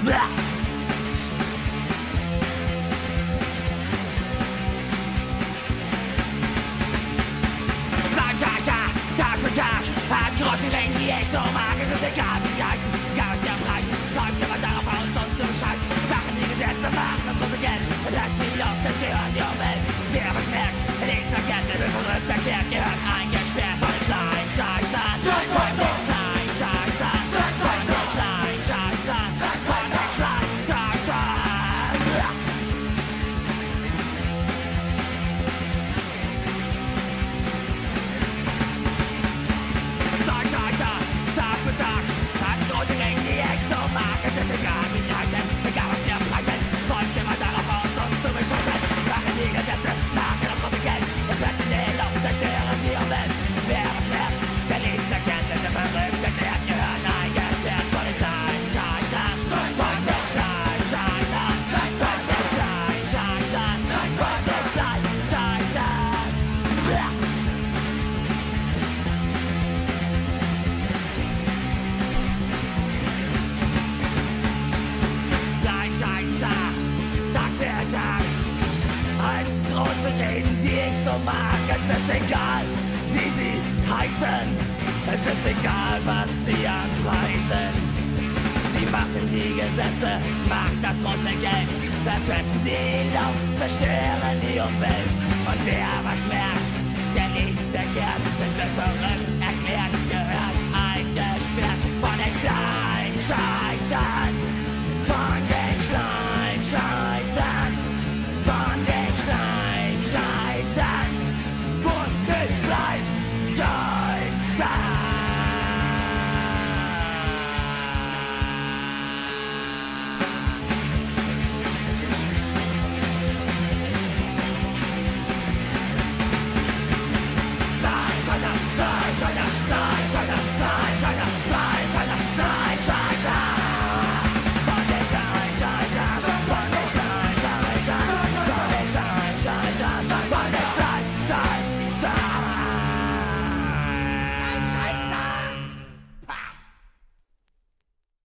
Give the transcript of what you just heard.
Tag für Tag, hat große Ringen, die ich so mag. Es ist egal, wie sie heißen, egal was sie am Preisen. Läuft immer darauf aus, uns zu bescheißen. Machen die Gesetze, machen das große Geld. Lassen die Luft zerstören, die Umwelt. Wer aber schmerzt, nichts verkehrt, der will verrückt erklärt, gehört eingesperrt von den Scheinscheißern. Von den Scheinscheißern. Von den Scheinscheißern. Von den Scheinscheißern. Tag für Tag, hat große Ringen, die ich so mag. Es ist egal, wie sie heißen, egal was sie am Preisen. Läuft immer darauf aus, uns zu bescheißen. Machen die Gesetze, machen das große Geld. Und plötzlich die Luft zerstören die Umwelt. Wer es merkt, der Lied erkennt, der verrückt erklärt, gehören eingesperrt von den Scheinscheißern. Von den Scheinscheißern. Von den Scheinscheißern. Von den Scheinscheißern. Tag für Tag, ein große Reden, die ich so mag. Es ist egal, wie sie heißen. Es ist egal, was die anpreisen. Die machen die Gesetze, machen das große Geld, verpesten die Luft, zerstören die Umwelt. Und wer was merkt, der nicht verkehrt, wird verrückt erklärt, gehört eingesperrt von den kleinen Scheißern. Von